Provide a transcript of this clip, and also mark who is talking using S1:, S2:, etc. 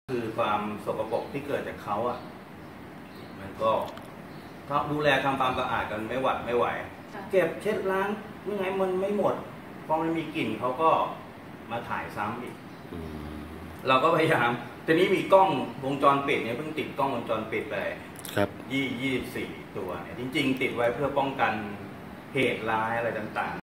S1: คือความสกปรกที่เกิดจากเขาอ่ะมันก็ดูแลทำความสะอาดกันไม่หวัดไม่ไหวเก็บเช็ดล้างยังไงมันไม่หมดพอมันมีกลิ่นเขาก็มาถ่ายซ้ำอีกเราก็พยายามทีนี้มีกล้องวงจรปิดเนี่ยเพิ่งติดกล้องวงจรปิดไป
S2: ครับ
S1: 24 ตัวเนี่ยจริงๆติดไว้เพื่อป้องกันเหตุร้ายอะไรต่างๆ